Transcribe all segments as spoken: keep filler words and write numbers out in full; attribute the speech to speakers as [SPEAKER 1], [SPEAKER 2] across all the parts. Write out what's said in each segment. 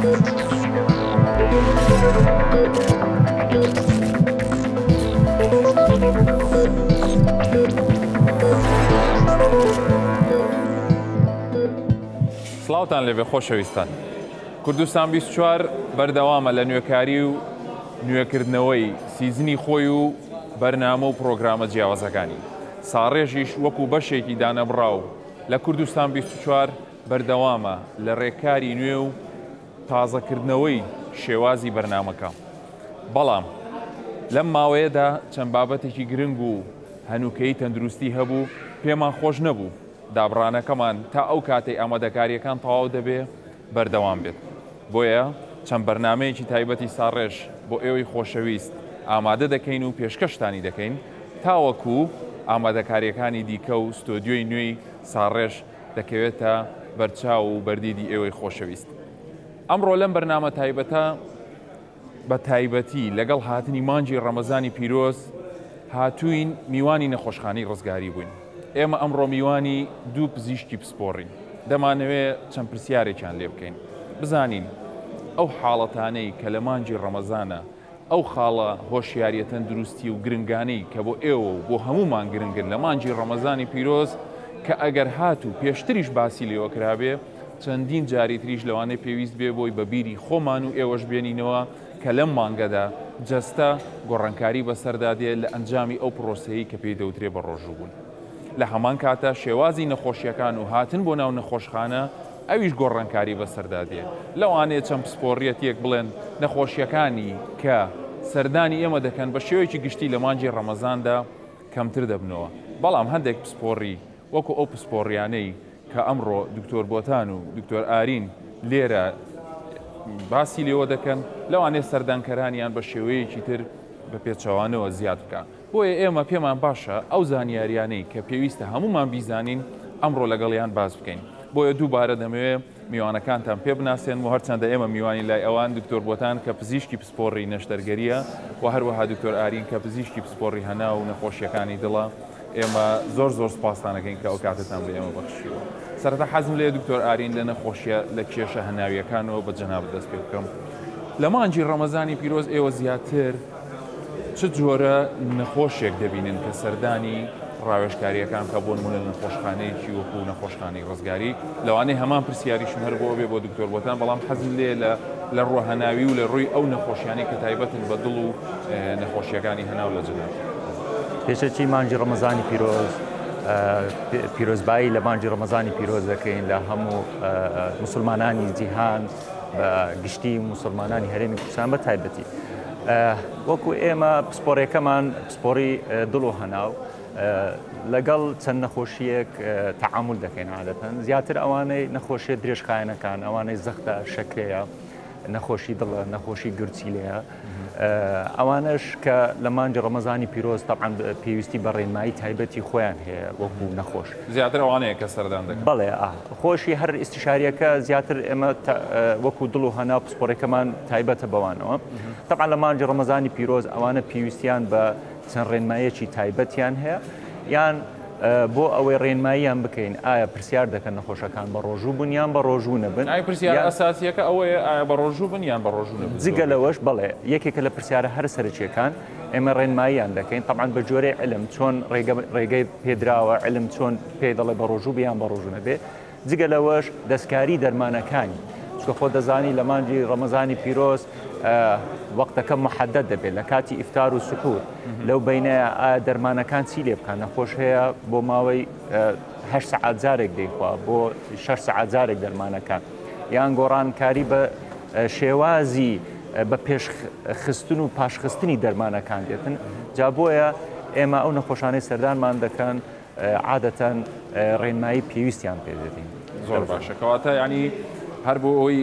[SPEAKER 1] سڵاوتان لەبێ خۆشەویستان. کوردستان بیست و چوار بەردەوامە لە نوێکاری و نوێکردنەوەی سیزنی خۆی و بەرنامە و پرۆگرامە جیاوازەکانی. ساڕێژیش وەکو بەشێکی دانەبڕاو لە کوردستان بیست و چوار بەردەوامە لە ڕێکاری نوێ و تازەکردنەوەی شێوازی بەرنامەکە. بەڵام لەم ماوەیەدا چەند بابەتێکی گرنگ و هەنووکەی تەندروستی هەبوو پێمان خۆش نەبوو دابڕانەکەمان تا ئەو کاتەی ئامادەکاریەکان تەواو دەبێ بەردەوام بێت. بۆیە چەند بەرنامەیەکی تایبەتی ساڕێژ بۆ ئێوەی خۆشەویست ئامادە دەکەین و پێشکەشتانی دەکەین تاوەکو ئامادەکاریەکانی دیکە و ستۆدیۆی نوێی ساڕێژ دەکەوێتە بەرچاو و بەردیدی ئێوەی خۆشەویست. ئەمڕۆ لەم بەرنامە تایبەتە بە تایبەتی لەگەڵ هاتنی مانجی ڕەمەزانی پیرۆز هاتووین میوانی نەخۆشخانەی ڕزگاری بووین. ئێمە ئەمڕۆ میوانی دوو پزیشکی پسپۆڕین. دەمانەوێت چەند پرسیارێکیان لێ بکەین. بزانین ئەو حاڵەتانەی کە لە مانجی ڕەمەزانە ئەو خاڵە هۆشیاریە تەندروستی و گرنگانەی کە بۆ ئێوە و بۆ هەمومان گرنگن لە مانجی ڕەمەزانی پیرۆز کە ئەگەر هات و پێشتریش باسی لێوە کرابێ چەندین جاری تریش لەوانەیە پێویست بێ بۆی بەبیری خۆمان و ئێوەش بێنینەوە کە لەم مانگەدا جەستە گۆڕانکاری بەسەردادێ لە ئەنجامی ئەو پرۆسەیە کە پێی دەوترێ بە ڕۆژوو بوون. لە هەمان کاتە شێوازی نەخۆشیەکان و هاتن بۆ ناو نەخۆشخانە ئەویش گۆڕانکاری بەسەردادێ. لەوانەیە چەند پسپۆڕیەتێک بڵێن نەخۆشیەکانی کە سەردانی ئێمە دەکەن بە شێوەیەکی گشتی لە مانجی ڕەمەزاندا کەمتر دەبنەوە. بەڵام هەندێک پسپۆڕی وەکو ئەو پسپۆڕیانەی کە ئەمڕۆ دکتۆر بۆتان و دکتۆر ئارین لێرە باسی لێوە دەکەن لەوانەیە سەردانکەرانیان بە شێوەیەکی تر بە پێچەوانەوە زیاد بکە. بۆیە ئێمە پێمان باشە ئەو زانیاریانەی کە پێویستە هەمومان بیزانین ئەمڕۆ لەگەڵیان باز بکەین. بۆیە دووبارە دەمەوێت میوانەکانتان پێ بناسێن و هەرچەندە ئێمە میوانی لای ئەوان دکتۆر بۆتان کە پزیشکی پسپۆڕی نەشتەرگەریە و هەروەها دکتۆر ئارین کە پزیشکی پسپۆڕی هەنا و نەخۆشیەکانی دڵە ئێمە زۆر زۆر سپاسانەکەین کە ئەو کاتتان بە ئێمە بەخشیوە. سەرەتا حەزم لێ دکتۆر ئارین لە نەخۆشیە لە کێشە هەناویەکانەوە بە جەنابەت دەست پێ بکەم. لە مانجی ڕەمەزانی پیرۆز ئێوە زیاتر چ جۆرە نەخۆشێک دەبینن کە سەردانی ڕاوێژکاریەکان کە بۆ نمونە نەخۆشخانەیەکی وەکو نەخۆشخانەی ڕزگاری لەوانەیە هەمان پرسیاریشم هەر بۆ بێ بۆ دکتۆر بۆتان بەڵام حەزم لێ لە ڕۆهەناوی و لە ڕووی ئەو نەخۆشیانی کە تایبەتن بە دڵ و نەخۆشیەکانی هەناو لە جەناب.
[SPEAKER 2] پێشەکی مانجی ڕەمەزانی پیرۆز پیرۆزبایی لە مانجی ڕەمەزانی پیرۆز دەکەین لە هەموو موسڵمانانی جیهان بە گشتی موسڵمانانی هەرێمی کوردستان بە تایبەتی. وەکو ئێمە پسپۆڕەکەمان پسپۆڕی دڵ و هەناو لەگەڵ چەند نەخۆشیەک تەعامل دەکەین عادەتەن زیاتر ئەوانەی نەخۆشیە درێژخایەنەکان ئەوانەی زەختە شەکرەیە نەخۆشی دڵە نەخۆشی گورچیلەیە ئەوانش کە لە مانجی ڕەمەزانی پیرۆز تەبعاً پێویستی بە ڕێنمایی تایبەتی خۆیان هەیە وەکو نەخۆش
[SPEAKER 1] زیاتر ئەوانەیە کە سەردان دەکەن.
[SPEAKER 2] بەڵێ خۆشی هەر ئیستیشاریەکە زیاتر ئێمە وەکو دڵ و هەنا پسپۆڕەکەمان تایبەتە بەوانەوە. تەبعاً لە مانجی ڕەمەزانی پیرۆز ئەوانە پێویستیان بە چەند ڕێنماییەکی تایبەتیان هەیە یان بۆ ئەوەی ڕێنماییان بکەین ئایا پرسیار دەکەن نەخۆشەکان بە ڕۆژوو بوون یان بە ڕۆژوو نەبن.
[SPEAKER 1] ئایا پرسیار ئەساسیەکە ئەوەیە ئایا بە ڕۆژوو بن یان بە ڕۆژوو نەبن.
[SPEAKER 2] جگە لەوەش بەڵێ یەکێکە لە پرسیارە هەر سەرچیەکان ئێمە ڕێنماییان دەکەین تەبعاً بە جۆرەی علم چۆن ڕێگەی پێدراوە علم چۆن پێ دەڵێ بە ڕۆژوو بیان بە ڕۆژوو نەبێ. جگە لەوەش دەستکاری دەرمانەکانی چکە خۆ دەزانی لە مانجی ڕەمەزانی پیرۆز وەختەکە محەدەد دەبێت لە کاتی ئیفتار و سحور لەو بینەیە ئایا دەرمانەکان چی لێ بکەن نەخۆش هەیە بۆ ماوەی هەشت سەعات جارێک دەیخوا بۆ شەش سەعات جارێک دەرمانەکان یان گۆڕانکاری بە شێوازی بە پێشخستن و پاشخستنی دەرمانەکان دێتن جا بۆیە ئێمە ئەو نەخۆشانەی سەردانمان دەکەن عادەتەن ڕێنمایی پێویستیان پێ دەدەین.
[SPEAKER 1] زۆر باشە کەواتە ینی هەر بۆ ئەوی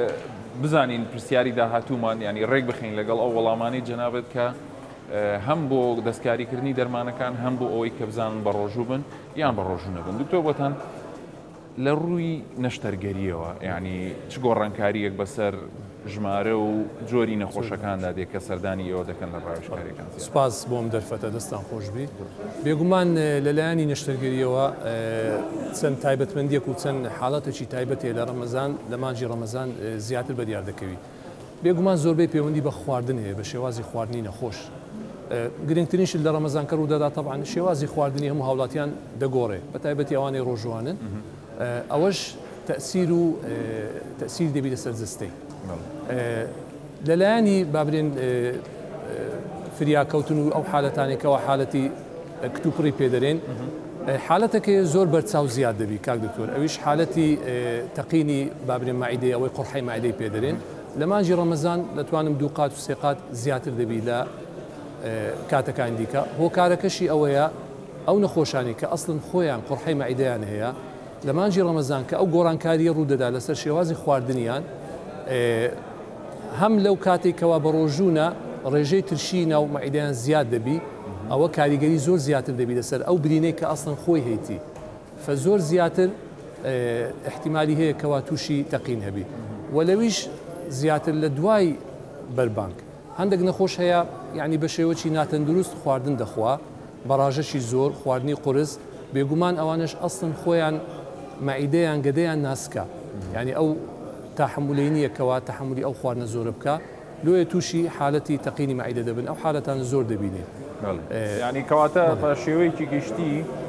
[SPEAKER 1] بزانین پرسیاری داهاتوومان ینی ڕێک بخین لەگەڵ ئەو وەڵامانی جەنابەت کە هەم بۆ دەستکاریکردنی دەرمانەکان هەم بۆ ئەوەی کە بزانن بە ڕۆژوو بن یان بە ڕۆژوو نەبن. دکتۆر بۆتان لە ڕووی نەشتەرگەریەوە یعنی چ گۆڕانکاریەک بەسەر ژمارە و جۆری نەخۆشەکاندا دێک کە سەردانی ئەوە دەکەن لە ڕاوێژکاریەکان.
[SPEAKER 3] سپاس بۆم دەرفەتە دەستان خۆشبی. بێگومان لەلایەنی نەشتەرگەریەوە چەند تایبەتمەندیەک و چەند حاڵەتێکی تایبەتێ لە ڕەمەزان لە مانجی ڕەمەزان زیاتر بەدیار دەکەوی. بێگومان زۆربەی پەیوەندی بە خواردن هەیە بە شێوازی خواردنی نەخۆش. گرنگترینش لە ڕەمەزان کە ڕوودەدا تەبعاً شێوازی خواردنی هەموو هاوڵاتیان دەگۆڕێ بە تایبەتی ئەوانەی ڕۆژوانن ئەوەش تەسیر و تەسیر دەبی لەسەر جستەی. لەلایەنی بابرێن فریاکەوتن و ئەو حالەتانێکەوە حالەتی کتوپڕی پێدەرێن حالەتەکە زۆر بەرچاو زیاد دەبی کاک دکتۆر ئەویش حالەتی تەقینی بابرێن مائیدەی ئەوەی قورحەی مائیدەی پێدەرێن لە مانجی ڕەمەزان دەتوانم دوو قات و سێ قات زیاتر دەبی لە کاتەکان دیکە هۆکارەکەشی ئەوەیە ئەو نەخۆشانی کە ئەسڵن خۆیان قورحەی مائیدەیان هەیە لە مانجی ڕەمەزان کە ئەو گۆڕانکاریە ڕوودەدا لەسەر شێوازی خواردنیان هەم لەو کاتێکەوە بە ڕۆژوونە ڕێژەی ترشی ناو مائیدەیان زیاد دەبی ئەوە کاریگەری زۆر زیاتر دەبی لەسەر ئەو برینەی کە ئەسڵن خۆی هەیتی فە زۆر زیاتر احتیمالی هەیە کەوا تووشی تەقین هەبی وەلەویش زیاتر لە دوای بەربانک هەندێک نەخۆش هەیە یعنی بە شێوەی ناتەندروست خواردن دەخوا بەڕاژەشی زۆر خواردنی قورس بێگومان ئەوانش ئەسڵن خۆیان مائیدەیان گەدەیان ناسکە یعنی ئەو تحملی نییە کەوا تحملی ئەو خواردنە زۆر بکە لۆیە تووشی حالەتی تەقینی مائیدە دەبن ئەو حالەتان زۆر دەبینێ
[SPEAKER 1] ینی کەواتە بە شێوەیەکی گشتی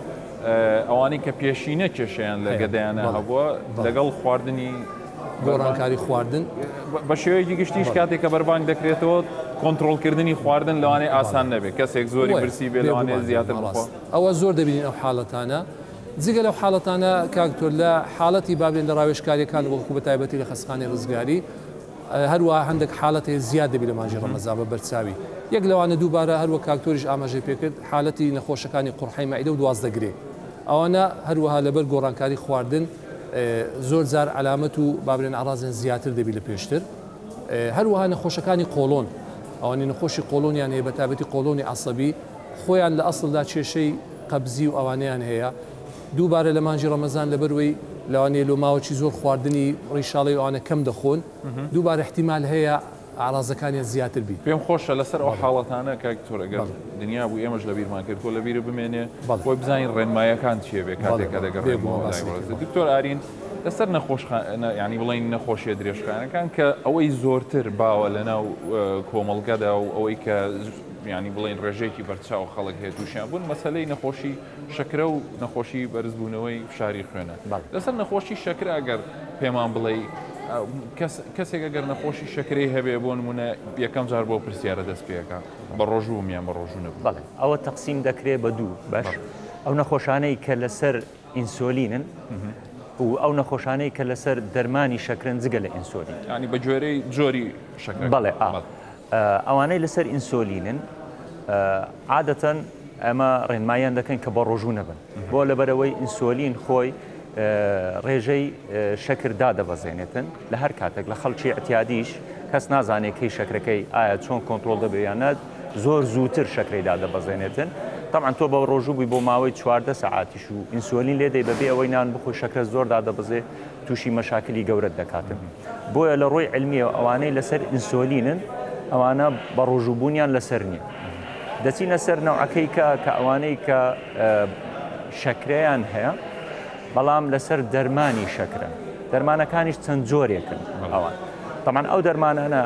[SPEAKER 1] ئەوانەی کە پێشینە کێشیان لە گەدەیانە هەبووە لەگەڵ خواردنی
[SPEAKER 3] گۆڕانکاری خواردن
[SPEAKER 1] بە شێوەیەکی گشتیش کاتێک کە بەربانگ دەکرێتەوە کۆنتترۆلکردنی خواردن لەوانەیە ئاسان نەبێت کەسێک زۆری برسی بێ لەوانەیە زیاتر بخۆ
[SPEAKER 3] ئەوە زۆر دەبینین ئەو حاڵەتانە جگە لەو حاڵەتانە کاکتۆر لە حاڵەتی بابێن لە ڕاوێژکاریەکان وەکو بە تایبەتی لە خەسخانی ڕزگاری هەروە هەندێک حاڵەتی زیاد دەبی لە مانجی ڕەمەزان بە بەرچاوی یەک لەوانە دووبارە هەروە کاکتۆریش ئاماژەی پێکرد حالەتی نەخۆشەکانی قورحەی مائیدە و دوازدەگرێ ئەوانە هەروەها لەبەر گۆڕانکاری خواردن زۆر جار علامەت و بابرێن ئاڕازن زیاتر دەبی لە پێشتر هەروەها نەخۆشەکانی قۆڵۆن ئەوانی نەخۆشی قۆڵۆنیان هەیە بە تایبەتی قۆڵۆنی عەسەبی خۆیان لە ئەسڵدا کێشەی قەبزی و ئەوانەیان هەیە دووبارە لە مانجی ڕەمەزان لەبەروەی لەوانەیە لۆماوەکی زۆر خواردنی ڕیشاڵی ئەوانە کەم دەخۆن دووبارە احتیمال هەیە ئاڕازەکانیان زیاتر بی
[SPEAKER 1] پێم خۆشە لەسەر ئەو حاڵەتانە کاکتۆرەگەر دنیا بوو ئێمەش لە بیرمان کرد تۆ لە بیرە بمێنێ بۆی بزانین ڕێنمایەکان چیە بێ کاتێکە دەگەڕێت دکتۆر ئارین لەسەر نەخۆش ینی بڵین نەخۆشیە درێژخانەکان کە ئەوەی زۆرتر باوە لەناو کۆمەڵگەدا و ئەوەی کە ینی بڵین ڕێژێکی بەرچاو خەڵک هەیە تووشیان بوون مەسەلەی نەخۆشی شەکرە و نەخۆشی بەرزبوونەوەی فشاری خوێنە لەسەر نەخۆشی شەکرە ئەگەر پێمان بڵێ کەسێک ئەگەر نەخۆشی شەکرەی هەبێ بۆ نمونە یەکەم جار بۆ پرسیارە دەست پێەکە بە ڕۆژوو میان بە ڕۆژوو نەبوو
[SPEAKER 2] ئەوە تەقسیم دەکرێت بە دوو باش ئەو نەخۆشانەی کە لەسەر ئینسۆلینن و ئەو نەخۆشانەی کە لەسەر دەرمانی شەکرن جگە لە ئینسۆلین
[SPEAKER 1] ینی بە جۆرەی جۆری شەکر
[SPEAKER 2] بەڵێ ئەوانەی لەسەر ئینسۆلینن عادەتەن ئەمە ڕێنمایان دەکەن کە بە ڕۆژوو نەبن بۆ لەبەرەوەی ئینسۆلین خۆی ڕێژەی شەکر دادەبەزێنێتن لە هەر کاتێک لە خەڵکی ئەتیادیش کەس نازانێت کەی شەکرەکەی ئایا چۆن کۆنتترۆل دەبێیانە زۆر زووتر شەکرەی دادەبەزێنێتن طبعا تۆ بە ڕۆژوو بووی بۆ ماوەی چواردە سەعاتیش و ئینسۆلین لێدەی بەبێ ئەوەی نان بخۆی شەکرە زۆر دادەبەزێ تووشی مەشاکلی گەورەت دەکاتن بۆیە لە ڕۆی علمیە ئەوانەی لەسەر ئینسۆلینن ئەوانە بە ڕۆژووبوونیان لەسەر نییە دەچینە سەر نەوعەکەی کە کە ئەوانەی کە شەکرەیان هەیە بەڵام لەسەر دەرمانی شەکرە دەرمانەکانیش چەند جۆرێکن ئەوان تەمان ئەو دەرمانانە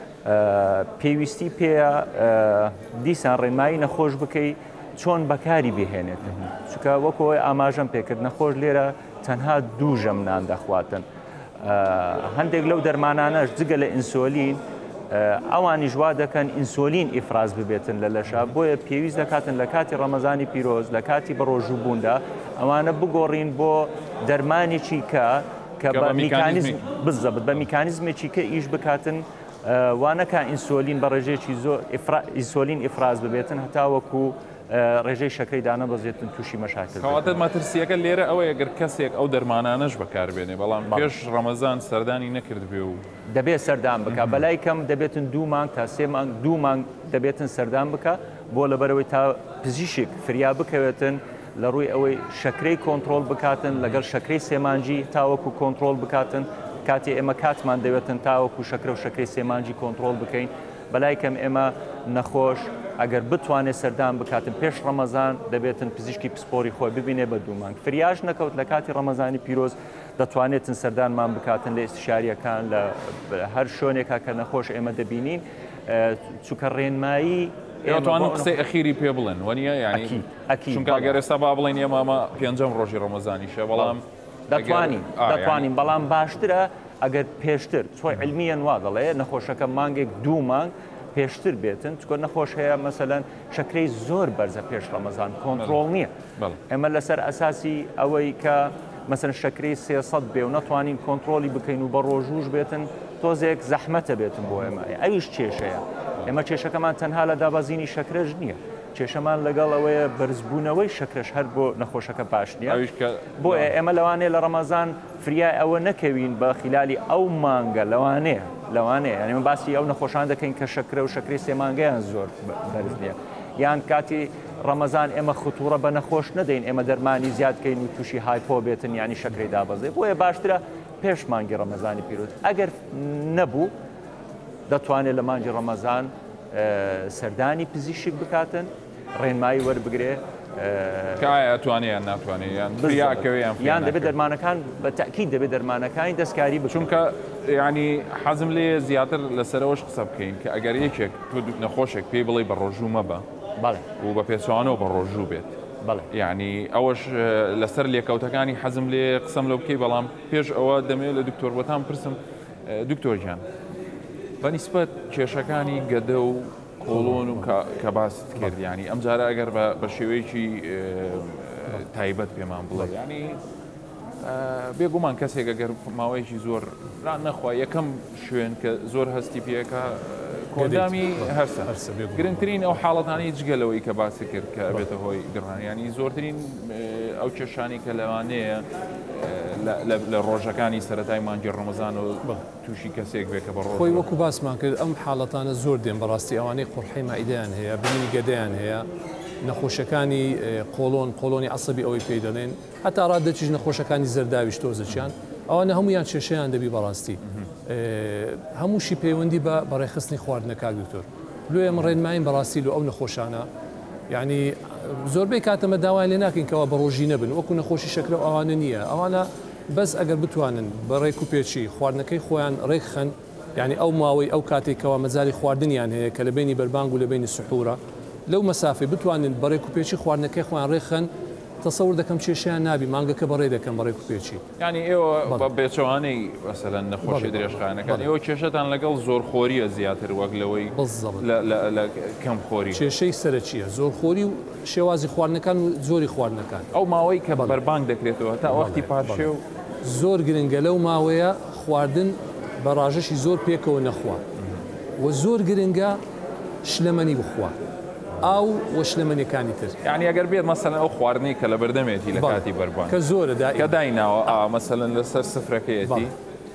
[SPEAKER 2] پێویستی پێە دیسان ڕێنمایی نەخۆش بکەی چۆن بەکاری بهێنێت چکە وەکەوەی ئاماژەم پێکرد نەخۆش لێرە تەنها دوو ژەم نان دەخواتن هەندێک لەو دەرمانانەش جگە لە ئینسۆلین ئەوانی ژوا دەکەن ئینسۆلین ئیفراز ببێتن لە لەشە بۆیە پێویست دەکاتن لە کاتی ڕەمەزانی پیرۆز لە کاتی بە ڕۆژوو بووندا ئەوانە بگۆڕین بۆ دەرمانێکی کە کە بە میکانیزم بزەبت بە میکانیزمێکی کە ئیش بکاتن وانەکە ئینسۆلین بە ڕێژێکی زۆر ئینسۆلین ئیفراز ببێتن هەتاوەکو ڕێژەی شەکەی دانە بەزێتن تووشی مەشاکل
[SPEAKER 1] کەواتە مەترسیەکە لێرە ئەوەیە ئەگەر کەسێک ئەو دەرمانانەش بەکاربێنێ بەڵام پێش ڕەمەزان سەردانی نەکرد بێ و
[SPEAKER 2] دەبێت سەردان بکە بەلای کەم دەبێتن دوو مانگ تا سێ مانگ دوو مانگ دەبێتن سەردان بکە بۆ لەبەرەوەی تا پزیشک فریا بکەوێتن لە ڕووی ئەوەی شەکرەی کۆنتترۆل بکاتن لەگەڵ شەکرەی سێمانجی تاوەکو کۆنتترۆل بکاتن کاتی ئێمە کاتمان دەوێتن تاوەکو شەکرە و شەکرەی سێمانجی کۆنتترۆل بکەین بەلای کەم ئێمە نەخۆش ئەگەر بتوانێت سەردان بکاتن پێش ڕەمەزان دەبێتن پزیشکی پسپۆری خۆی ببینێ بە دوومانگ فریاش نەکەوت لە کاتی ڕەمەزانی پیرۆز دەتوانێتن سەردانمان بکاتن لە ئستشاریەکان لە هەر شوێنێکا کە نەخۆش ئێمە دەبینین چونکە ڕێنمایی
[SPEAKER 1] ئێوەتوانن قسەی ئەخیری پێ بڵێن وەنیە یعنی چونکە ئەگەر ئێستا با بڵێن ئێمە پێنجەم ڕۆژی ڕەمەزانیشە بەڵام
[SPEAKER 2] دەتوانین دەتوانین بەڵام باشترە ئەگەر پێشتر چۆی علمیان وا دەڵێ نەخۆشەکە مانگێک دوو مانگ پێشتر بێتن چکۆ نەخۆش هەیە مەسەلەن شەکرەی زۆر بەرزە پێش ڕەمەزان کۆنتترۆل نییە ئێمە لەسەر ئەساسی ئەوەی کە مەسەن شەکرەی سێسەد بێ و نەتوانین کۆنتترۆلی بکەین و بە ڕۆژوش بێتن تۆزێک زەحمەتە بێتن بۆ ئێمە ئەویش کێشەیە ئێمە کێشەکەمان تەنها لە دابازینی شەکرەش نییە کێشەمان لەگەڵ ئەوەیە بەرزبوونەوەی شەکرش هەر بۆ نەخۆشەکە باش نییە بۆ ئێمە لەوانەیە لە ڕەمەزان فریای ئەوە نەکەوین بە خلالی ئەو مانگە لەوانەیە لەوانەیە ئەنی من باسی ئەو نەخۆشان دەکەین کە شەکرە و شەکری سێمانگەیان زۆر بەرز نییە یان کاتی ڕەمەزان ئێمە خوتوڕە بە نەخۆش نەدەین ئێمە دەرمانی زیادکەین و تووشی هایپۆ بێتن ینی شەکری دابەزێ بۆیە باشترە پێش مانگی ڕەمەزانی پیرۆز ئەگەر نەبوو دەتوانێت لە مانگی ڕەمەزان سەردانی پزیشک بکاتن ڕێنمایی وەربگرێ
[SPEAKER 1] ئەتوانیان ناتوانێت
[SPEAKER 2] یان دەبێت دەرمانەکان بە تاکید دەبێت دەرمانەکانی دەستکاری
[SPEAKER 1] بچونکە ینی حەزم لێ زیاتر لەسەرەوەش قسە بکەین کە ئەگەر یەکێک تۆ نەخۆشێک پێی بڵێ بە ڕۆژوو مەبە و بە پێچوانەوە بە ڕۆژوو بێت یعنی ئەوەش لەسەر لێکەوتەکانی حەزم لێ قسەم لەو بکەی بەڵام پێش ئەوە دەمێت لە دکتۆر بەتان پرسم دکتۆرجان بەنیسبەت کێشەکانی گەدە و کۆڵۆن و کە باست کرد ینی ئەم جارە ئەگەر بە شێوەیەکی تایبەت پێمان بڵێ ینی بێگومان کەسێک ئەگەر ماوەیەکی زۆر نەخوا یەکەم شوێن کە زۆر هەستی پێەکە کۆدامی هەرسە گرنگترین ئەو حاڵەتانی جگەلەوەی کە باسی کرد کە ئەبێتە هۆی گڕانیانی زۆرترین ئەو کێشانی کە لەوانەیە لە ڕۆژەکانی سەرەتای مانگی ڕەمەزان و تووشی کەسێک بێت کە بە ڕۆژ
[SPEAKER 3] خۆی وەکو باسمان کرد ئەم حاڵەتانە زۆر دێن بەڕاستی ئەوانەی قوڕحەی مائیدەیان هەیە بنینی گەدەیان هەیە نەخۆشەکانی قۆڵۆن قۆڵۆنی عەسەبی ئەوەی پێی دەڵێن هەتا ڕادەچیش نەخۆشەکانی زەرداویش تۆزەچیان ئەوانە هەمویان کێشەیان دەبی بەڕاستی هەمووشی پەیوەندی بە بەڕێخستنی خواردنەکە دکتۆر لێ ئەمە ڕێنماین بەڕاستی لە ئەو نەخۆشانە یعنی زۆربەی کاتەمە داوای لێ ناکەین کەەوە بە ڕۆژی نەبن وەکو نەخۆشی شەکرە ئەوانە نییە ئەوانە بەس ئەگەر بتوانن بە ڕێک و پێچی خواردنەکەی خۆیان ڕێکخەن یعنی ئەو ماوەی ئەو کاتێکەوە مەزاری خواردنیان هەیە کە لە بینی بەربانگ و لە بینی سحورە لەو مەسافەی بتوانن بە ڕێک و پێچی خواردنەکەی خۆیان ڕێخەن تەسەور دەکەم کێشیان نابی مانگەکە بەڕێ دەکەم بە ڕێک و پێچی
[SPEAKER 1] ینی ئێوە بە بێچەوانەی مەسەلەن نەخۆشی درێژخانەکان ئێوە کێشەتان لەگەڵ زۆرخۆریە زیاتر وەک لەوەی لە کەم خۆری
[SPEAKER 3] کێشەی سەرچیە زۆرخۆری و شێوازی خواردنەکان و زۆری خواردنەکان
[SPEAKER 1] ئەو ماوەی کە بەربانگ دەکرێتەوە تا وەختی پاشێ و
[SPEAKER 3] زۆر گرنگە لەو ماوەیە خواردن بە ڕاژەشی زۆر پێکەوە نەخوا و زۆر گرنگە شلەمەنی بخوا ئاو وەشلەمەنیەکانی تر
[SPEAKER 1] یعنی ئەگەر بێت مەسەلەن ئەو خواردنی کە لە بەردەمێتی لە کاتی بەربان
[SPEAKER 3] کە زۆرە
[SPEAKER 1] کە دایناوە مەسەلەن لەسەر سفرەکەیەتی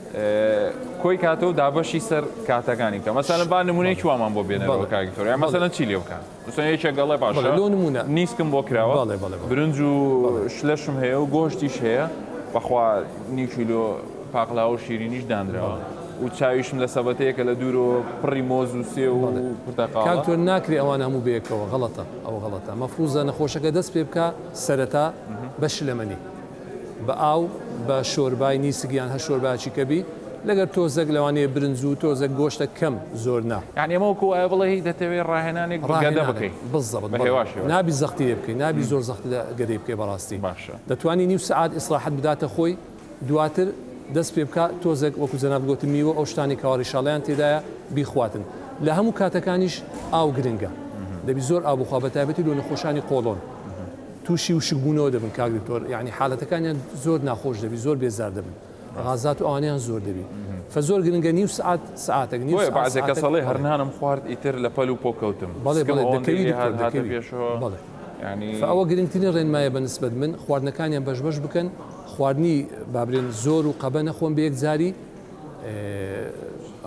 [SPEAKER 1] کۆی کاتەوە دابەشی سەر کاتەکانی کە مەسەلەن با نمونەیەکی وامان بۆ بێنەوە کاکتۆر یان مەسەلەن چی لێ بکەن مثلا یەکێک گەڵێ باشە
[SPEAKER 3] نمونە
[SPEAKER 1] نیسکم بۆ کراوە برنج و شلەشم هەیە و گۆشتیش هەیە بەخوا نیم کیلۆ پاقلا و شیرینیش دانراوە و چاویشم لە سەبەتەیەکە لە دوور و پڕی مۆز و سێ و پرتەقاڵ
[SPEAKER 3] کاکتۆر ناکری ئەوان هەموو بەیەکەوە غەڵەتە ئەو غەڵەتە مەفروزە نەخۆشەکە دەست پێ بکە سەرەتا بە شلەمەنی بە ئاو بە شۆربای نیسگیان هە شۆرباچی کەبی لەگەر تۆزێک لەوانەیە برنج و تۆزێک گۆشتە کەم زۆر نا
[SPEAKER 1] یعنی ئەمە وەکو وایە بڵێ دەتەوێت ڕاهێنانێک گەدە بکەیت
[SPEAKER 3] بزەبت نابی زەختی لێ بکەین نابی زۆر زەختی گەدەی بکەی بەڕاستی
[SPEAKER 1] باشە
[SPEAKER 3] دەتوانی نیو سەعات ئیسراحەت بداتە خۆی دواتر دەست پێ بکە تۆزێک وەکو جەناب گوتی میوە ئەو شتانی کەوا ڕیشاڵیان تێدایە بیخواتن لە هەموو کاتەکانیش ئاو گرنگە دەبی زۆر ئاو بخوا بە تایبەتی لۆ نەخۆشانی قۆڵۆن تووشی و شکبوونەوە دەبن کاک دکتۆر یعنی حالەتەکانیان زۆر ناخۆش دەبی زۆر بێزار دەبن غازات و ئەوانیان زۆر دەبی فە زۆر گرنگە نیو سعات سعاتێک نیو
[SPEAKER 1] بەعزێکە سەڵێ هەرنانم خوارد ئیتر لە پەل و پۆکەوتم
[SPEAKER 3] بەڵێ بەڵێ دەکەوی بەڵێ ئەوە گرنگترین ڕێنمایە بەنسبەت من خواردنەکانیان بەش بەش بکەن خواردنی بابرێن زۆر و قەبە نەخۆن بە یەکجاری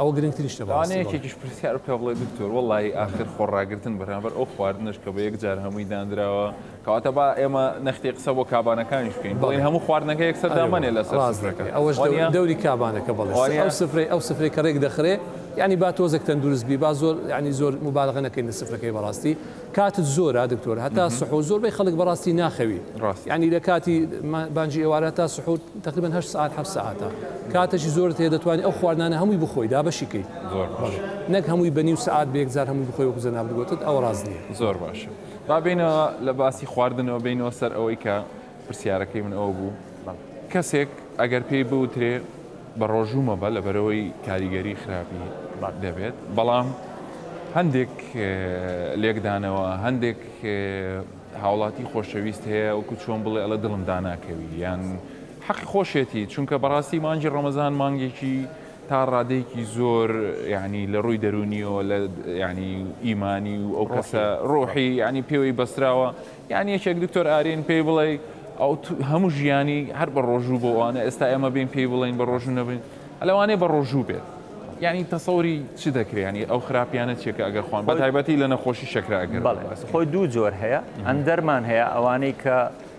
[SPEAKER 3] ئەوە گرنگترین شتە بەڕاستی.
[SPEAKER 1] یەکێکیش پرسیار پێ بڵێ دکتۆر وەڵی ئاخر خۆڕاگرتن بەرامبەر ئەو خواردنش کە بە یەک جار هەمووی دانراوە کەواتە با ئێمە نەختی قسە بۆ کابانەکانیش بکەین بڵێن هەموو خواردنەکە یەکسەر دامانێ لەسەر سفرەکە.
[SPEAKER 3] ئەوەش دەوری کابانەکە بڵێ ئەو سفرەی ئەو سفرەی کە ڕێک دەخرێ ینی با تۆزێک تەندروست بی با زۆر ینی زۆر مبالغە نەکەین لە سفرەکەی بەڕاستی کاتت زۆرە دکتۆر هەتا سحور زۆر بەی خەڵک بەڕاستی ناخەوی ینی لە کاتی بانجی ئێوارە تا سحور تقریبا هەشت ساعت هەفت ساعتە کاتێکی زۆرت هەیە دەتوانێت ئەو خواردانە هەمووی بخۆی دا بەشیکەی نەک هەمووی بە نیو سعات بە یەکجار هەمووی بخۆی وەکو جەناب گوتت ئەوە ڕاست نییە.
[SPEAKER 1] زۆر باشە با بینەوە لە باسی خواردنەوە بینەوە سەر ئەوەی کە پرسیارەکەی من ئەوە بوو کەسێک ئەگەر پێی بوترێ بە ڕۆژوومە بە لە بەرەوەی کاریگەری خراپی دەبێت بەڵام هەندێک لێکدانەوە هەندێک هاوڵاتی خۆشەویست هەیە وەکو چۆن بڵێ ئەلە دڵم داناکەوی یان حەقی خۆشێتی چونکە بەڕاستی مانگی ڕەمەزان مانگێکی تا ڕادەیەکی زۆر ینی لە ڕووی دەرونیەوە لە ینی ئیمانی و ئەو کەسە ڕۆحی ینی پێوەی بەستراوە یانی یەکێک دکتۆر ئارین پێی بڵێ ئەو هەموو ژیانی هەر بە ڕۆژوو بۆوانە ئێستا ئێمە بین پێی بڵین بە ڕۆژوو نەبین ئەلەوانەیە بە ڕۆژوو بێت یعنی تەسەوری چی دەکرێت ینی ئەو خراپیانە چێکە ئەگەر خوان بە تایبەتی لە نەخۆشی شەکرە ئەگەر
[SPEAKER 2] خۆی دوو جۆر هەیە ئەندەرمان هەیە ئەوانەی کە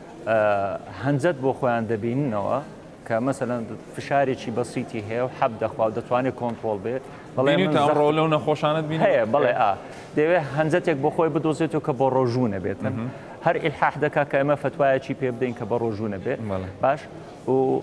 [SPEAKER 2] هەنجەت بۆ خۆیان دەبیننەوە کە مەسەلەن فشارێکی بەسیتی هەیە و حەب دەخوا و دەتوانێت کۆنتترۆل بێت
[SPEAKER 1] بەڵێ لەو نەخۆشانت بین
[SPEAKER 2] هەیە بڵێ ئا دەوێت هەنجەتێک بۆ خۆی بدۆزێتەوە کە بۆ ڕۆژوو نەبێتن هەر ئیلحاح دەکا کە ئێمە فتوایەکی پێ بدەین کە بە ڕۆژوو نەبێت باش و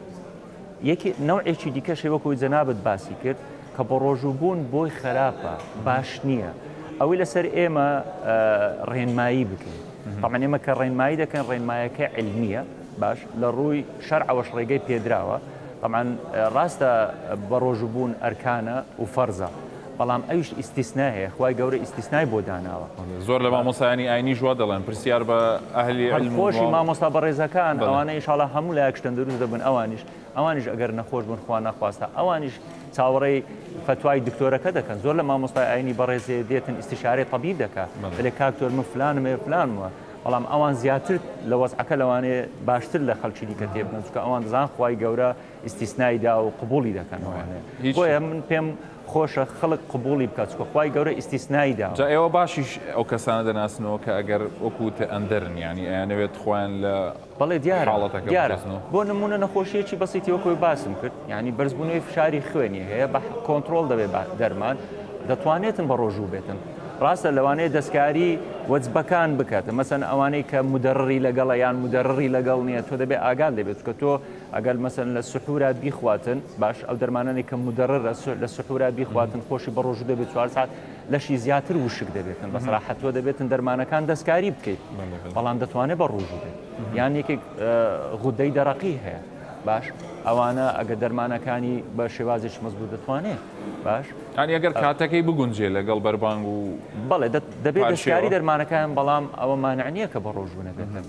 [SPEAKER 2] یەکی نەوعێکی دیکەشی وەکوی جەنابەت باسی کرد کە بە ڕۆژووبوون بۆی خراپە باش نییە ئەوەی لەسەر ئێمە ڕێنمایی بکەین طبعاً ئێمە کە ڕێنمایی دەکەن ڕێنمایەکە علمیە باش لە ڕووی شەرعەوەش ڕێگەی پێدراوە طبعاً ڕاستە بە ڕۆژووبوون ئەرکانە و فەرزە بەڵام ئەوش ئیستیسنا هەیە خوای گەورە ئیستیسنای بۆ داناوە
[SPEAKER 1] زۆر لە مامۆستایانی ئاینی ژوا دەڵێن پرسیار بە ئەهلی
[SPEAKER 2] خۆشی مامۆستا بەڕێزەکان ئەوانە ئینشاڵڵا هەموو لایەکشتن دروست دەبن ئەوانیش ئەوانیش ئەگەر نەخۆش بن خوا نەخواستە ئەوانیش چاوەڕێی فتوای دکتۆرەکە دەکەن زۆر لە مامۆستای ئاینی بەڕێزێ دێتن ئیستیشارەی طەبیب دەکات لێ کاکتۆر من فلانمێ فلانمە بەڵام ئەوان زیاتر لە وەزعەکە لەوانەیە باشتر لە خەڵکی دیکە تێبنن چونکە ئەوان دەزان خوای گەورە ئیستیسنایدا و قبوڵی دەکەنەوەیە بۆیە من پێم خۆشە خەڵک قبوڵی بکات چکە خوای گەورە ئیستیسنایدا
[SPEAKER 1] جا ئێوە باشیش ئەو کەسانە دەناسنەوە کە ئەگەر وەکوتە ئەندەرن ینی ئەیانەوێت خۆیان لە
[SPEAKER 2] بەڵێ دیارە دیارە بۆ نمونە نەخۆشیەکی بەسیتی وەکوی باسم کرد ینی بەرزبوونەوەی فشاری خوێنی هەیە بە کۆنتترۆل دەبێت دەرمان دەتوانێتن بە ڕۆژوو بێتن ڕاستە لەوانەیە دەستکاری وەجبەکان بکاتە مەسەن ئەوانەی کە مدەڕی لەگەڵە یان مدەڕی لەگەڵ نییە تۆ دەبێت ئاگال دەبێت کە تۆ ئەگەر مەسەن لە سحورات بیخواتن باش ئەو دەرمانانی کە مدەڕ لە سحورات بیخواتن خۆشی بە ڕۆژوو دەبێت چوار ساعت لەشی زیاتر وشک دەبێتن بەسەراحەت تۆ دەبێتن دەرمانەکان دەستکاری بکەیت بەڵام دەتوانێت بە ڕۆژوو بێت یان یەکێک غودەی دەرەقی هەیە باش ئەوانە ئەگە دەرمانەکانی بە شێوازێکی مەزبوط دەتوانێت باش
[SPEAKER 1] ینی ئەگەر کاتەکەی بگونجێ لەگەڵ بەربانگ و
[SPEAKER 2] بەڵێ دەبێت دەستکاری دەرمانەکان بەڵام ئەوە مانعنیە کە بە ڕۆژوو نەبێتن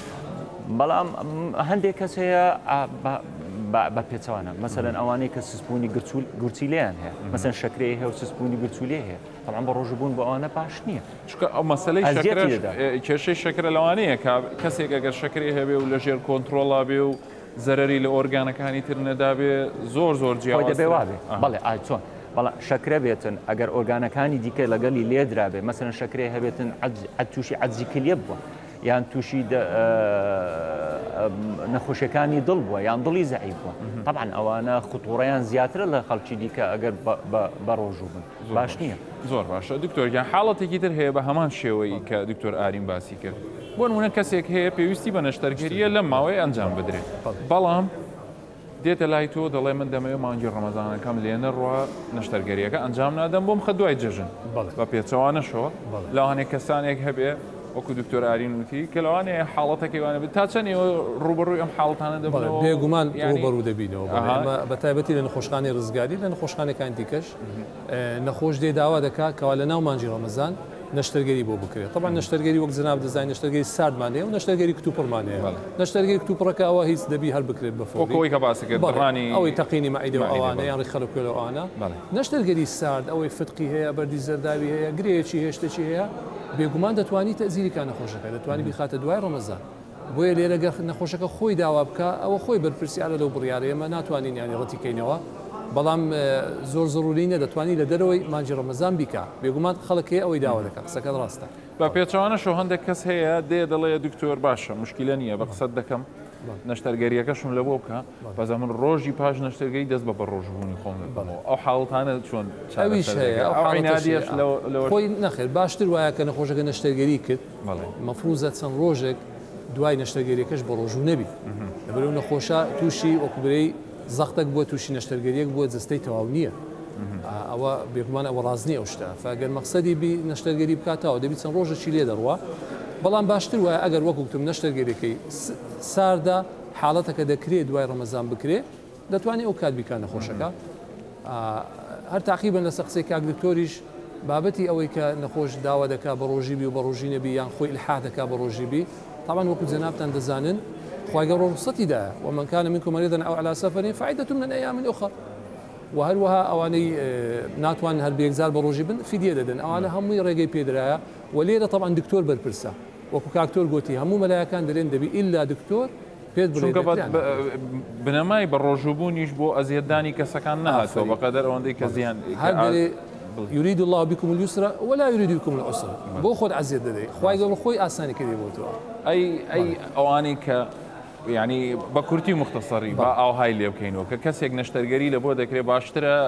[SPEAKER 2] بەڵام هەندێک کەس هەیە بە پێچوانە مەسەلەن ئەوانەی کە سسپوونی گورچیلیان هەیە مەسەن شەکرەی هەیە و سسپوونی گورچولێ هەیە طبعاً بە ڕۆژووبوون بە ئەوانە باش نییە
[SPEAKER 1] چونکە ئەو مەسەلەی کێشەی شەکرە لەوانەیە کەسێک ئەگەر شەکرێ هەبێ و لەژێر کۆنتترۆڵا بێ و زەرری لە ئۆرگانەکانی تر نەدابێ زۆر زۆر جیاواز
[SPEAKER 2] دەبێ وابێ بەڵێ ئای چۆن بەڵام شەکرە بێتن ئەگەر ئۆرگانەکانی دیکە لەگەڵی لێدرابێ مەسەن شەکرێ هەبێتن تووشی عەجزی کلیە بووە یان تووشی نەخۆشیەکانی دڵ بووە یان دڵی زەعیف بووە طبعاً ئەوانە خوتوڕەیان زیاترە لە خەڵکی دیکە ئەگەر بە ڕۆژوو بن باش نییە
[SPEAKER 1] زۆر باشە دکتۆر یان حاڵەتێکی تر هەیە بە هەمان شێوەی کە دکتۆر ئارین باسی کرد بۆ نمونە کەسێک هەیە پێویستی بە نەشتەرگەریە لەم ماوەی ئەنجام بدرێت بەڵام دێتە لای تۆ دەڵێ من دەمەوێت مانگی ڕەمەزانەکەم لێنە ڕوا نەشتەرگەریەکە ئەنجام نادەم بۆم خە دوای جەژن بە پێچەوانەشەوە لەوانێک کەسانێک هەبێ وەکو دکتۆر ئارین وتی کە لەوانەیە حاڵەتەکەی وانە بێت تا چەندێوە ڕوبەڕووی ئەم حاڵەتانە دەبێت
[SPEAKER 3] بێگومان ڕوبەڕوو دەبینەوە بە تایبەتی لە نەخۆشخانەی ڕزگاری لە نەخۆشخانەکان دیکەش نەخۆش دێ داوا دەکات کەوا لە ناو مانگی ڕەمەزان نەشتەرگەری بۆ بکرێت طبعا نەشتەرگەری وەک جەناب دەزانین نەشتەرگەری ساردمانەیە و نەشتەرگەری کتوپڕمانەیە نەشتەرگەری کتوپڕەکە ئەوە هیچ دەبی هەر بکرێت بە
[SPEAKER 1] فۆکەوەی کە باسی کرد بڕانی
[SPEAKER 3] ئەوەی تەقینی مەعیدە و ئەوانە یان ڕێخەڵک و ئەوانە نەشتەرگەری سارد ئەوەی فتقی هەیە بەردی زەرداوی هەیە گرەیەکی هەیە شتێکی هەیە بێگومان دەتوانێت تەزیریکە نەخۆشەکە دەتوانێت بیخاتە دوای ڕەمەزان بۆیە لێرە نەخۆشەکە خۆی داوا بکە ئەوە خۆی بەرپرسیارە لەو بڕیارە ئێمە ناتوانین یانی ڕەتیکەینەوە بەڵام زۆر زۆرورینە دەتوانانی لە دەرەوەی مانجی ڕەمەزان بیکە بێگومان خەڵکێ ئەوەی داوا دەکات قسەکەت ڕاستە
[SPEAKER 1] بە پێچوانەشەوە هەندێک کەس هەیە دێ دەڵێ دکتۆر باشە مشکلە نییە بە قسەت دەکەم نەشتەرگەریەکەشم لە بۆ بکە بەزە من ڕۆژی پاش نەشتەرگەری دەست بە بە ڕۆژبوونی خۆم دەبەوە ئەو حاڵتانە چۆن
[SPEAKER 3] ئەویش هەیە خۆی نەخێر باشتر وایە کە نەخۆشەکە نەشتەرگەری کرد مەفروزە چەند ڕۆژێک دوای نەشتەرگەریەکەش بە ڕۆژوو نەبی لەبەرەوە نەخۆشە تووشی وەکوبرەی زەختێک بووە تووشی نەشتەرگەریەک بووە جستەی تەواو نییە ئەوە بێگومان ئەوە ڕازنی ئەو شتە فەگەر مەقسەدی بی نەشتەرگەری بکاتەوە دەبی چەند ڕۆژێکی لێ دەڕوە بەڵام باشتر وایە ئەگەر وەکوتم نەشتەرگەریەکەی ساردا حاڵەتەکە دەکرێت دوای ڕەمەزان بکرێت دەتوانێت ئەو کات بیکە نەخۆشەکە هەر تاقیبن لەسەر قسەی کاک دکتۆریش بابەتی ئەوەی کە نەخۆش داوا دەکا بە ڕۆژی بی و بە ڕۆژی نەبی یان خۆی ئیلحاد دەکا بە ڕۆژی بی طبعا وەکو جەنابتان دەزانن خی گەورە ڕوخسەتی دایە ومن كان منكم مريضا أو على سفر فعدة من أيام أخرى وهروها ئەوانەی ناتوان هەر بێگزار بە ڕۆژی بن فیدیە دەدەن ئەوانە هەمووی ڕێگەی پێدرایە و لێرە طبعا دکتۆر بەرپرسە وەکو کاکتۆر گوتی هەموو مەلایەکان دەرێن دەبی ئیلا دکتۆر پێت
[SPEAKER 1] بنەمای بە ڕۆژوبوونیش بۆ ئەزیێدانی کەسەکان نهاتەوە بەقەدەر ئەوەندەی کە زیان
[SPEAKER 3] يريد الله بكم اليسر ولا يريد بكم العسر بۆ خۆت ئەزیێت دەدەی خی گەورە خۆی ئاسانی کردی بۆتەوە
[SPEAKER 1] ئەی ئەی ئەوانەی کە یعنی بە کورتی مختصری با ئاوهای لێ بکەینەوە کە کەسێک نەشتەرگەری لە بۆ دەکرێت باشترە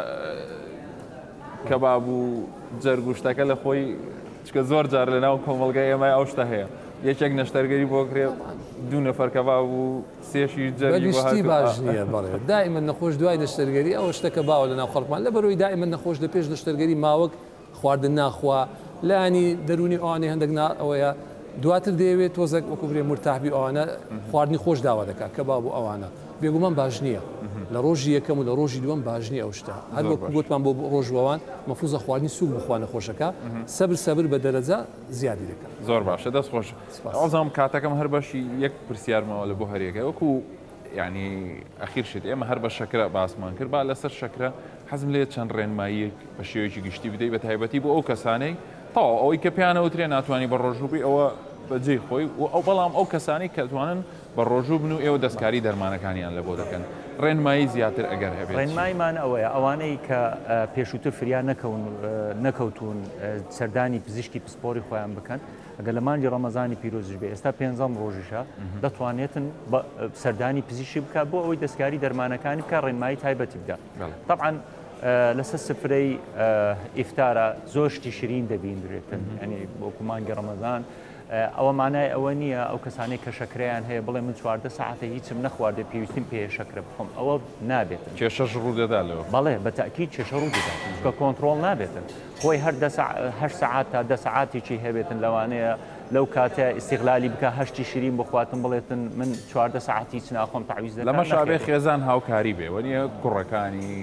[SPEAKER 1] کە بابوو جەرگوشتەکە لە خۆی چکە زۆر جار لە ناو کۆمەڵگای ئێمە ئەو شتە هەیە یەکێک نەشتەرگەری بۆکرێ دوو نەفەر کە بابوو سێشی
[SPEAKER 3] جەرگی باش نییە بەڵێ دائما نەخۆش دوای نەشتەرگەری ئەوە شتەکە باوە لە ناو خەڵکمان لە بەرەوەی دائما نەخۆش لە پێش نەشتەرگەری ماوەک خواردن ناخوا لانی دەرونی ئەوانەی هەندێک ئەوەیە دواتر دەیەوێت تۆزێک وەکوبرێ مرتاحبی ئەوانە خواردنی خۆش داوا دەکات کە بابوو ئەوانە بێگومان باش نییە لە ڕۆژی یەکەم و لە ڕۆژی دووەم باش نییە ئەو شتە هەر وەکو گوتمان بۆ ڕۆژوەوان مەفروزە خواردنی سووک بخوا نەخۆشەکە سەبر سەبر بە دەرەجە زیادی دەکات
[SPEAKER 1] زۆر باشە دەست خۆش ئەوزانم کاتەکەم هەر بەشی یەک پرسیارمەوە لە بۆ هەرێکە وەکو یعنی ئەخیر شت ئێمە هەر بە شەکرە باسمان کرد با لەسەر شەکرە حەزم لێ چەند ڕێنمایی بە شێوەیەکی گشتی بدەیت بە تایبەتی بۆ ئەو کەسانەی تاوا ئەوەی کە پیانەوترێ ناتوانانی بە ڕۆژوبی ئەوە بەجێ خۆی و ئەو بەڵام ئەو کەسانی کە توانن بە ڕۆژوو بن و ئێوە دەستکاری دەرمانەکانیان لە بۆ دەکەن ڕێنمایی زیاتر ئەگەر هەبێت
[SPEAKER 2] ڕێنمایمان ئەوەیە ئەوانەی کە پێشووتر فریان نەکەون نەکەوتون سەردانی پزیشکی پسپۆری خۆیان بکەن ئەگەر لە مانجی ڕەمەزانی پیرۆزیش بێ ئێستا پێنجەم ڕۆژیشە دەتوانێتن سەردانی پزیشکی بکە بۆ ئەوەی دەستکاری دەرمانەکانی بکە ڕێنمایی تایبەتی بدە طبعا لەسەر سفرەی ئیفتارە زۆر شتی شیرین دەبیندرێتن ینی بۆکو مانگی ڕەمەزان ئەوە مانای ئەوە نییە ئەو کەسانەی کە شەکرەیان هەیە بڵێ من چواردە ساعتە هیچم نەخواردە پێویستیم پێ شەکرە بخۆم ئەوە نابێتن
[SPEAKER 1] کێشەش ڕوو دەدا لەوە
[SPEAKER 2] بەڵێ بە تاکید کێشە ڕوو دەدات کە کۆنتترۆل نابێتن خۆی هەر هەشت ساعات تا دە ساعاتێکی هەبێتن لەوانەیە لەو کاتە ئیستیغلالی بکە هەشتی شیرین بخواتم بڵێتن من چواردە ساعتی هیچ ناخۆم تعویز دەکەم
[SPEAKER 1] لەمە شابێ خێزان هاوکاری بێ وەنیە کوڕەکانی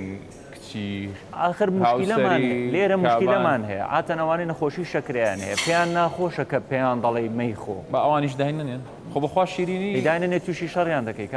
[SPEAKER 2] آخر مشکلەمان لێرە مشکلەمان هەیە ئاتەنەوانی نەخۆشی شەکریان هەیە پێیان ناخۆشە کە پێیان دەڵێ مەیخۆ
[SPEAKER 1] بە ئەوانیش داهێنێن خۆ بەخوا شیرینی
[SPEAKER 2] داینێت تووشی شەڕیان دەکەی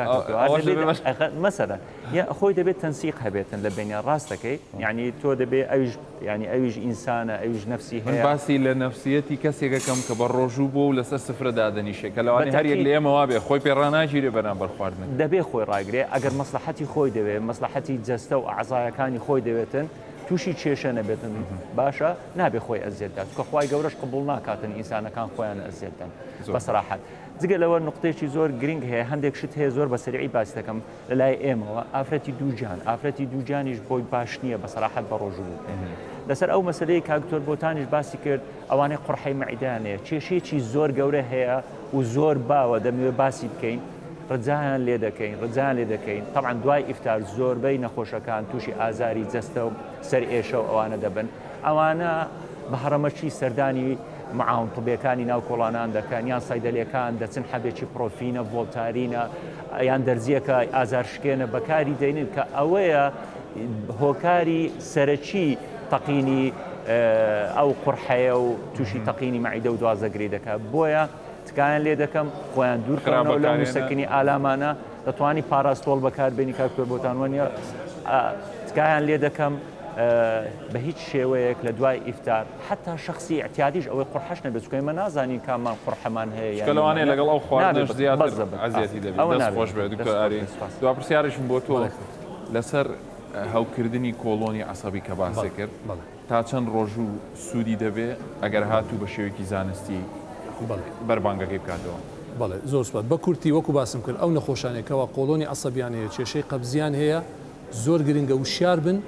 [SPEAKER 2] مەسەرە خۆی دەبێت تەنسیق هەبێتن لە بینیان ڕاستەکەی یعنی تۆ دەبێت ئەویش ینی ئەویش ئینسانە ئەویش نفسی هەیە
[SPEAKER 1] باسی لە نفسیەتی کەسێکەکەم کە بە ڕۆژوو بۆ و لەسەر سفرە دادەنیشێ کە لەوانی هەریەک لە ئێمەوا بێ خۆی پێڕاناگیرێ بەرامبەر خواردن
[SPEAKER 2] دەبێ خۆی ڕاگرێ ئەگەر مەسلحەتی خۆی دەوێت مەسلحەتی جەستە و ئەعزایەکانی خۆی دەوێتن تووشی کێشە نەبێتن باشە نابێ خۆی ئەزیێتدات کە خوای گەورەش قبول ناکاتن ئینسانەکان خۆیان ئەزیێتن بەسەراحەت جگە لەوە نقطێکی زۆر گرنگ هەیە هەندێک شت هەیە زۆر بە سەریعی باس دەکەم لە لای ئێمەوە ئافرەتی دووجان ئافرەتی دووجانیش بۆی باش نییە بەسەراحەت بە ڕۆژوو لەسەر ئەو مەسلەی کاکتۆر بۆتانیش باسی کرد ئەوانەی قڕحەی مەعیدانەیە کێشەیەکی زۆر گەورە هەیە و زۆر باوە دەمەوێت باسی بکەین ڕجایان لێ دەکەین ڕجان لێ دەکەین طبعا دوای ئیفتار زۆربەی نەخۆشەکان تووشی ئازاری جەستە و سەر ئێشە و ئەوانە دەبن ئەوانە بە هەڕەمەچی سەردانی معاون طبیەکانی ناو کۆڵانان دەکەن یان سایدەلەکان دەچن حەبێکی پرۆفینە ڤۆلتارینە یان دەرزیەکە ئازارشکێنە بەکاری دەینن کە ئەوەیە هۆکاری سەرەکی تەقینی ئەو قورحەیە و تووشی تەقینی مەعیدە و دوازەگری دەکات بۆیە تکایان لێ دەکەم خۆیان دوورکەڕەوە لە موسەکنی ئالامانە دەتوانی پاراستۆڵ بەکاربێنی کاکتۆر بۆتانوانە تکایان لێ دەکەم بە هیچ شێوەیەک لە دوای ئیفتار حتا شخصی احتیادیش ئەوەی قڕحەش نەبێت چکە ئێمە نازانین کامان قڕحەمان هەیە
[SPEAKER 1] لەوانەیە لەگەڵ ئەو خواردنەش زیاتر ئازیەتی دەبێت دەست خۆش بێت دکتۆر ئاری دوا پرسیارشم بۆ تۆ لەسەر هەوکردنی کۆڵۆنی عەسەبی کە باسی کرد تا چەند ڕۆژ و سوودی دەبێ ئەگەر هاتوو بە شێوەیەکی زانستی بەربانگەکەی بکاتەوە.
[SPEAKER 3] بەڵێ زۆر سپات بە کورتی وەکو باسم کرد ئەو نەخۆشانێکەوە قۆڵۆنی عەسەبیان هەیە کێشەی قەبزیان هەیە زۆر گرنگە وشیار بن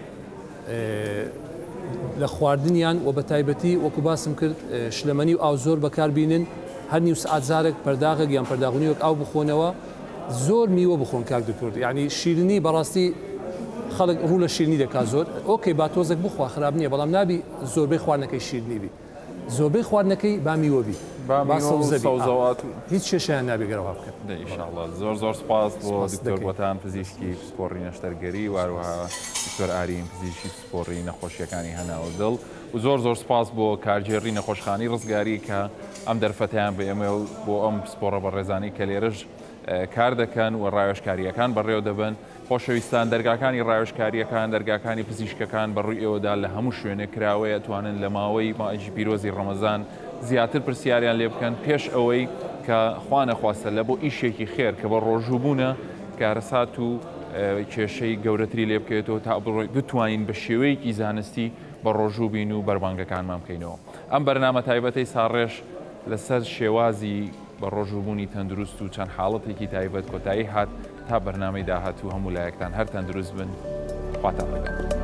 [SPEAKER 3] لە خواردنیان و بە تایبەتی وەکو باسم کرد شلەمەنی و ئاو زۆر بەکاربینن هەر نیو سعات زارێک پەرداغێک یان پەرداغنیوەک ئاو بخۆنەوە زۆر میوە بخۆن کاک دکتۆر یعنی شیرنی بەڕاستی خەڵک ڕوو لە شیرنی دەکات زۆر ئۆکەی با تۆزێک بخوا خراپ نییە بەڵام نابی زۆربەی خواردنەکەی شیرنی بی زۆربەی خواردنەکەی با میوەبی هیچ کێشیان نابێگەرەوە بکەن
[SPEAKER 1] ئینشاءالله. زۆر زۆر سپاس بۆ دکتۆر بۆتان پزیشکی پسپۆڕی نەشتەرگەری واروها دکتۆر ئارین پزیشکی پسپۆڕی نەخۆشیەکانی هەناو دڵ و زۆر زۆر سپاس بۆ کارژێڕی نەخۆشخانی ڕزگاری کە ئەم دەرفەتیان بە ئێمە بۆ ئەم پسپۆڕە بە ڕێزانی کە لێرەش کار دەکەن و ڕایۆشکاریەکان بەڕێوە دەبن. خۆشەویستان دەرگاکانی ڕایۆشکاریەکان دەرگاکانی پزیشکەکان بەڕووی ئێوەدا لە هەموو شوێنە کراوەیە توانن لە ماوەی ماهی پیرۆزی ڕەمەزان زیاتر پرسیاریان لێ بکەن پێش ئەوەی کە خوا نەخواستە لە بۆ ئیشێکی خێر کە بە ڕۆژووبوونە کارەسات و کێشەی گەورەتری لێ بکەوێتەوە تا بتوانین بە شێوەیەکی زانستی بە ڕۆژوو بین و بەربانگەکانمان بکەینەوە. ئەم بەرنامە تایبەتەی ساڕێژ لەسەر شێوازی بە ڕۆژووبوونی تەندروست و چەند حاڵەتێکی تایبەت کۆتایی هات تا بەرنامەی داهات و هەموو لایەکتان هەر تەندروست بن خواتان لەگەڵ.